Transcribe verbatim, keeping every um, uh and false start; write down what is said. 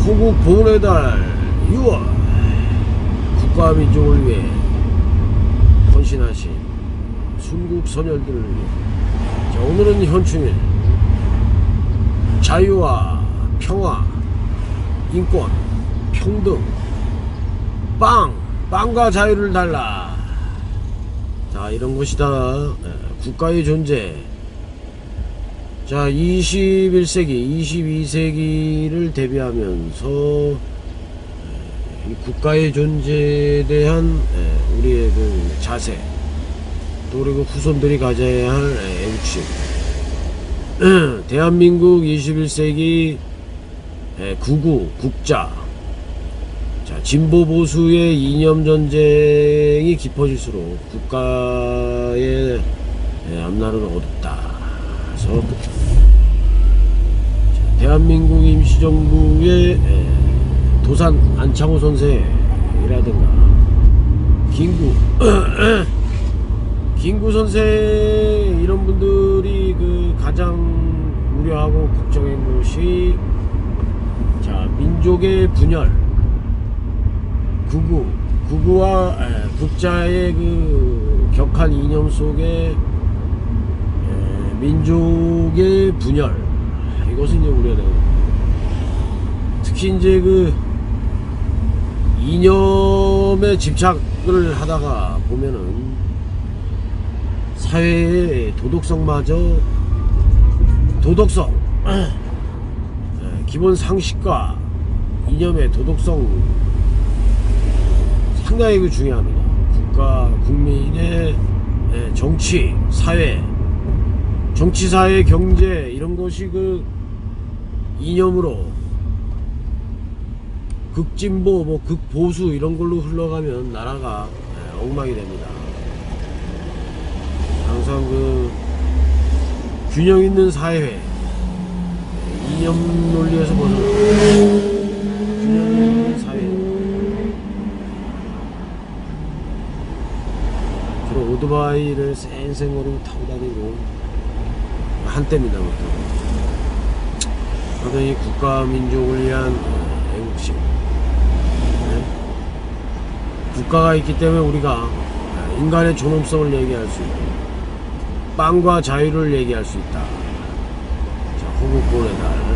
호국 보훈의 달 유월, 국가와 민족을 위해 헌신하신 순국 선열들을 위해. 자, 오늘은 현충일. 자유와 평화, 인권, 평등, 빵, 빵과 자유를 달라. 자, 이런 것이다. 국가의 존재. 자, 이십일 세기, 이십이 세기를 대비하면서 이 국가의 존재에 대한 우리의 그 자세, 또 그리고 후손들이 가져야 할 애국심. 대한민국 이십일 세기 구구 국자. 자, 진보 보수의 이념 전쟁이 깊어질수록 국가의 앞날은 어둡다. 그래서 대한민국 임시정부의 도산 안창호 선생이라든가 김구 김구 선생 이런 분들이 그 가장 우려하고 걱정한 것이, 자, 민족의 분열, 구구 구구와 에, 국자의 그 격한 이념 속에 에, 민족의 분열, 이것은 이제 우려되는, 특히 이제 그 이념에 집착을 하다가 보면은 사회의 도덕성마저, 도덕성, 기본 상식과 이념의 도덕성 상당히 그 중요합니다. 국가, 국민의 정치, 사회, 정치, 사회, 경제 이런 것이 그 이념으로 극진보, 뭐 극보수 이런 걸로 흘러가면 나라가 엉망이 됩니다. 항상 그 균형 있는 사회, 이념 논리에서 벗어나 균형 있는 사회. 주로 오토바이를 쌩쌩거리고 타고 다니고 한때입니다. 그러더니 국가 민족을 위한 애국심. 네? 국가가 있기 때문에 우리가 인간의 존엄성을 얘기할 수 있고 빵과 자유를 얘기할 수 있다. 자, 호국 보훈의 달.